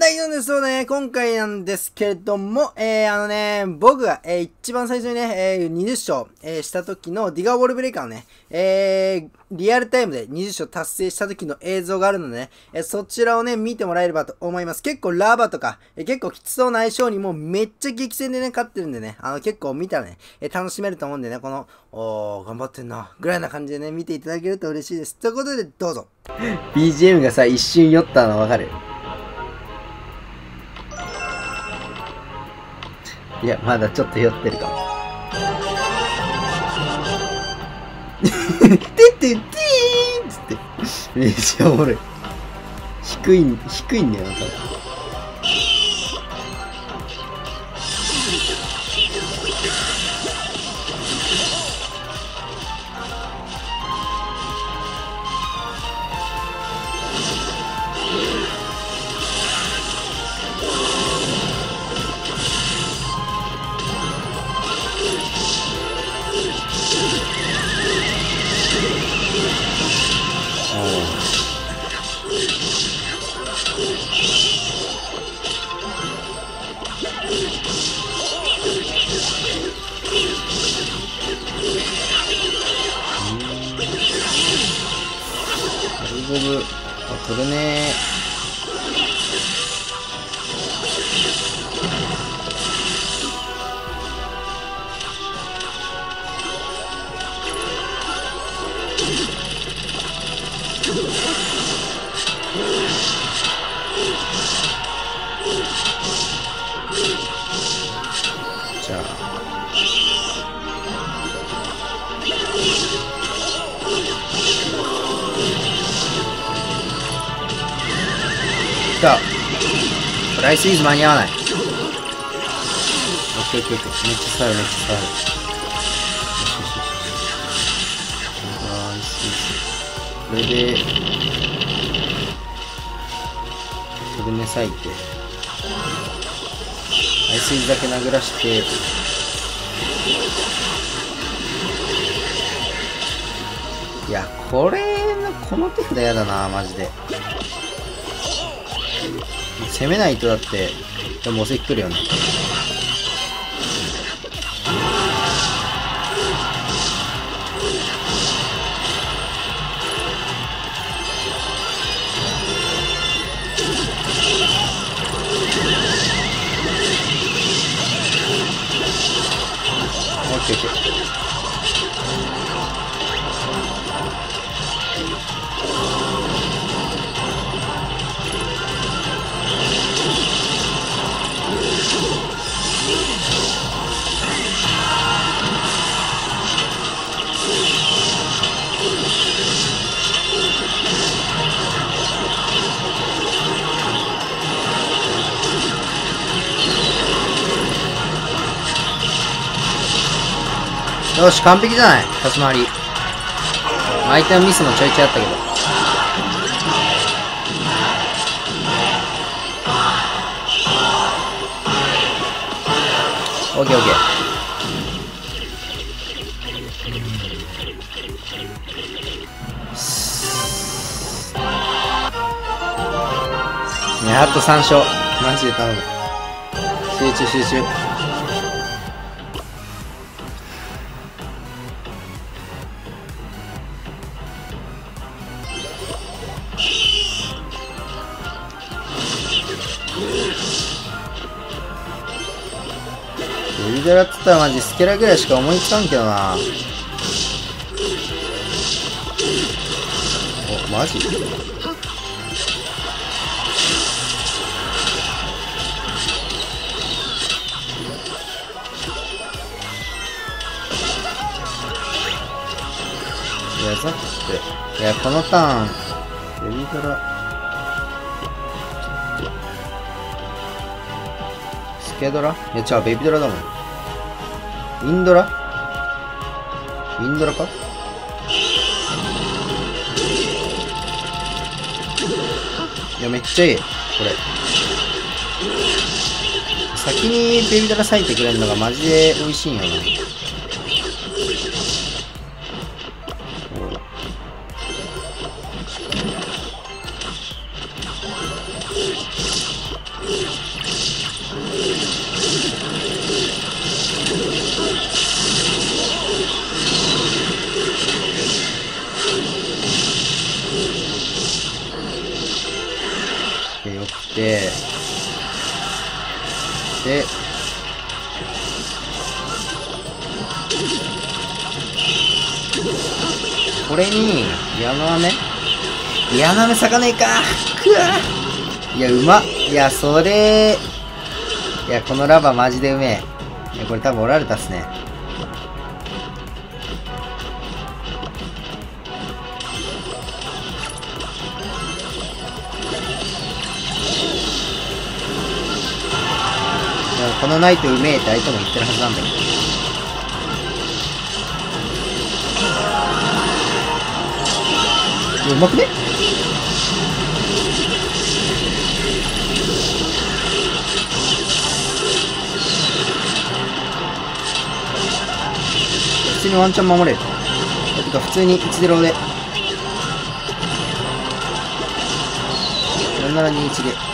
大丈夫ですよね。今回なんですけれども、僕が、一番最初にね、20勝、した時のディガーウォールブレイカーのね、リアルタイムで20勝達成した時の映像があるのでね、そちらをね、見てもらえればと思います。結構ラバとか、結構きつそうな相性にもめっちゃ激戦でね、勝ってるんでね、結構見たらね、楽しめると思うんでね、この、頑張ってんな、ぐらいな感じでね、見ていただけると嬉しいです。ということで、どうぞ。BGM がさ、一瞬酔ったのわかる？いや、まだちょっと酔ってるかも。てってってーんつって。めっちゃおもろい。低いんだよな、多分。ゴブ、取るねじゃあ。来た。ライスイーズ間に合わない。オッケーオッケーオッケー。めっちゃ触るめっちゃ触る。ライスイーズ。これで、トルネ裂いて、ライスイーズだけ殴らして、いや、この手札やだな、マジで。攻めないとだって、でもおせき来るよね。オッケーオッケー。よし、完璧じゃない？立ち回り。相手のミスもちょいちょいあったけど。オッケーオッケー。あと3勝。マジで頼む。集中集中。ベビドラって言ったらマジスケラぐらいしか思いつかんけどな。お、マジ？いや、ザって。いや、このターン、ベビドラ。スケドラ？いや、違う、ベビドラだもん。インドラか？いや、めっちゃいい。これ。先にベビドラ割いてくれるのがマジで美味しいんよな。 で、よくて、で、これに、矢の飴矢の飴咲かねえかくわいや、うまっいや、それ、いや、このラバーマジでうめえ。いや、これ多分おられたっすね。このナイトうめえって相手も言ってるはずなんだけど。うまくね？普通にワンチャン守れる。てか普通に 1-0 で。4721で。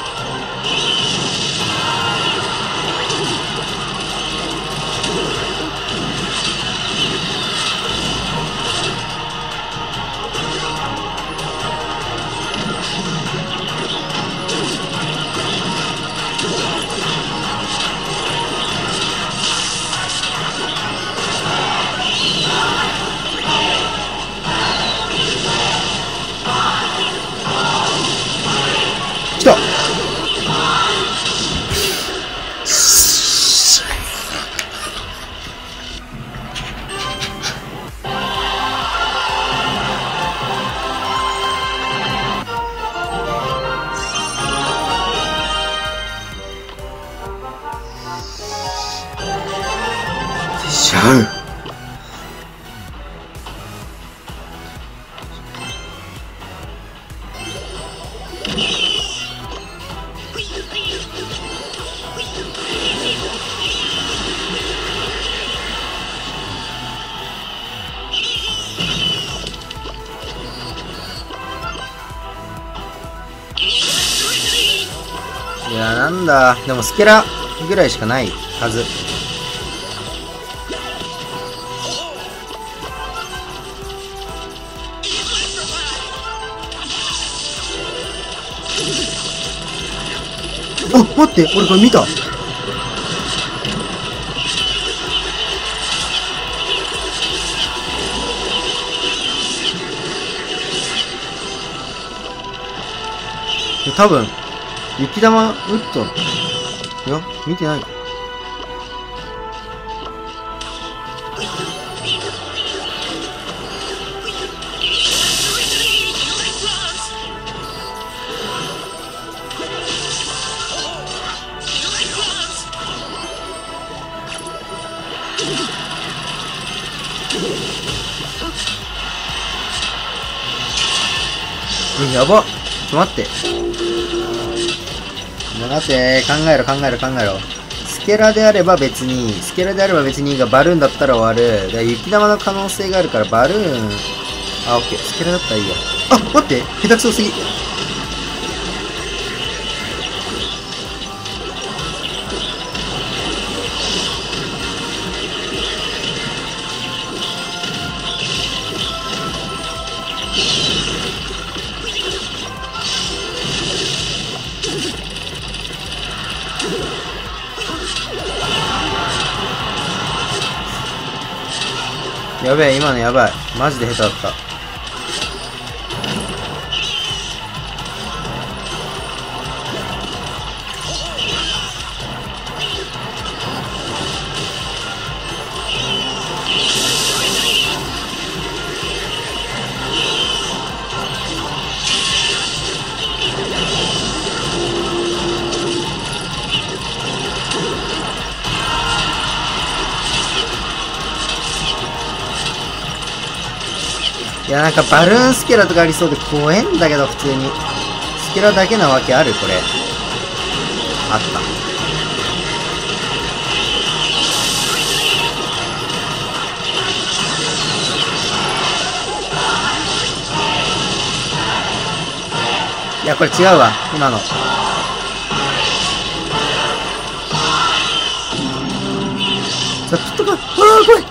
来たしゃういや、なんだ。でもスケラぐらいしかないはず。あ、待って、俺これ見た。多分雪玉打ったの。いや、見てないか。やばっ。ちょっと待って。待って、考えろ。スケラであれば別にがバルーンだったら終わる。だから雪玉の可能性があるからバルーン、あ、オッケー。スケラだったらいいや。あ、待って、下手くそすぎ。やべえ、今のやばい。マジで下手だった。いや、なんかバルーンスケラとかありそうで怖えんだけど、普通に。スケラだけなわけあるこれ。あった。いや、これ違うわ、今の。ちょっと待って、怖い。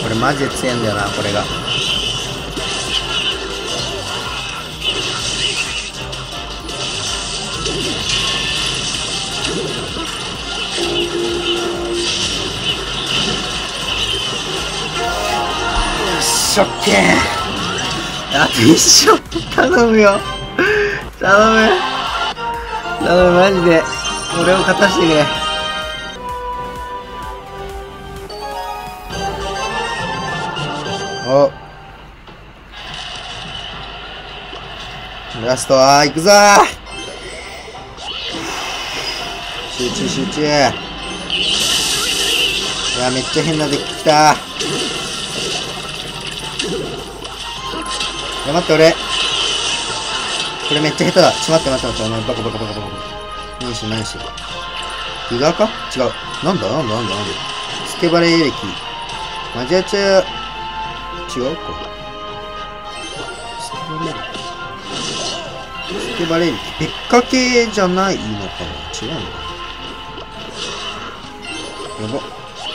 これマジで強いんだよな、これが。ショッケー。あと一勝頼むよ。頼むマジで俺を勝たしてくれ。お、ラストは行くぞー。集中。いや、めっちゃ変なデッキ来た。いや、待って、俺。これめっちゃ下手だ。待って。お前、バカ。何してる。伊賀か違う。なんでスケバレ歴。マジアチャ、違うか。スケバレ歴。別化系じゃないのかな。違うのかな。やば。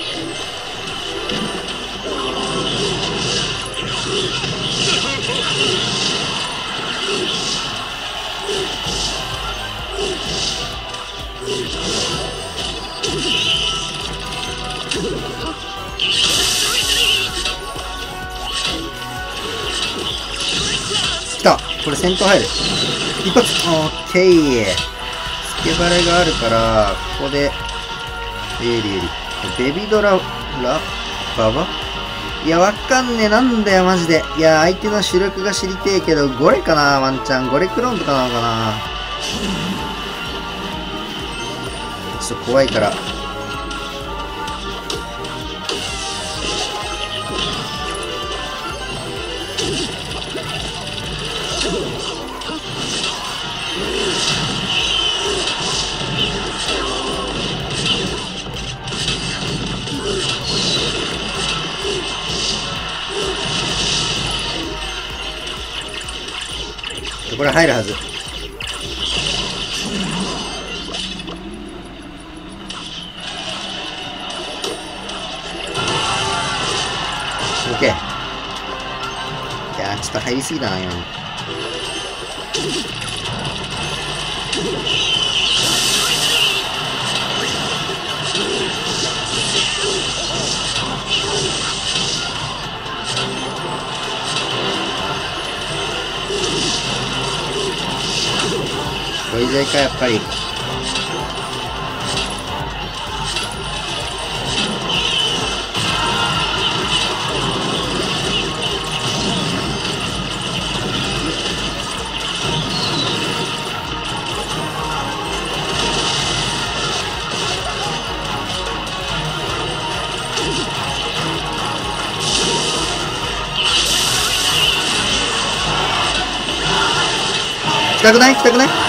来た。これ戦闘入る。一発。オッケー。スケバレがあるから、ここで、ベビドラ、ババいや、わかんねえ。なんだよ、マジで。いや、相手の主力が知りてえけど、ゴレかな、ワンチャン。ゴレクローンとかなのかな。ちょっと怖いから。これ入るはず。オッケー。いやー、ちょっと入りすぎだな、今の。これ以上か、やっぱり。来たくない？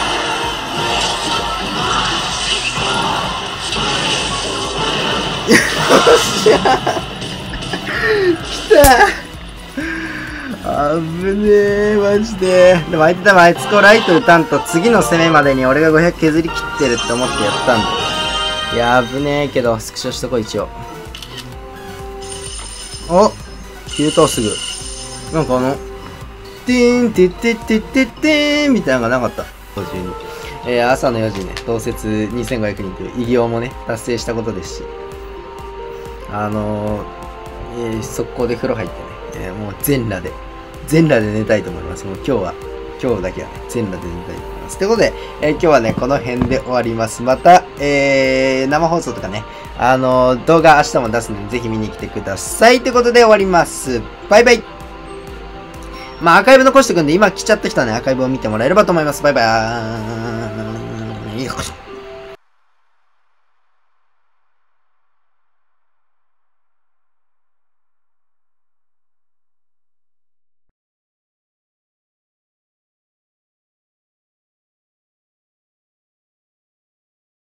よっしゃ来た。あぶねえ、マジで。でも相手多分あいつこライト打たんと次の攻めまでに俺が500削り切ってるって思ってやったんだ。いや、危ねえけど、スクショしとこう、一応。お、急騰すぐ。なんかてーんてってってってってーんみたいなのがなかった。朝の4時ね、同説2500人という偉業もね、達成したことですし。速攻で風呂入ってね、もう全裸で寝たいと思います。もう今日だけはね、全裸で寝たいと思います。ということで、今日はね、この辺で終わります。また、生放送とかね、動画明日も出すので、ぜひ見に来てください。ということで終わります。バイバイ。まあ、アーカイブ残しておくんで、今来ちゃった人はね、アーカイブを見てもらえればと思います。バイバーイ。